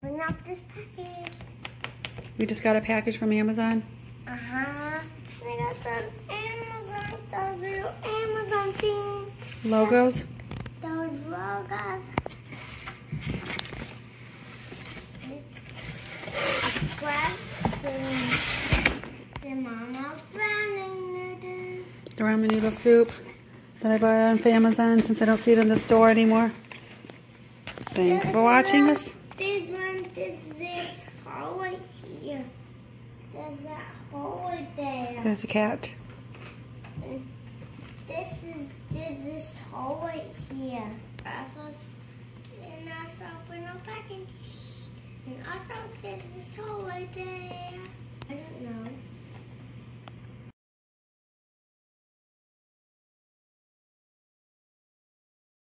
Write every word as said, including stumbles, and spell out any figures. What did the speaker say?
Open up this package. We just got a package from Amazon. Uh-huh. I got those Amazon, those little Amazon things. Logos? Those logos. Grab the, the Mama's ramen noodles. The ramen noodle soup that I bought on Amazon since I don't see it in the store anymore. Thanks for watching us. This one, this this hole right here. There's that hole right there. There's a cat. And this is this this hole right here. Also, and also open a package. And also there's this hole right there. I don't know.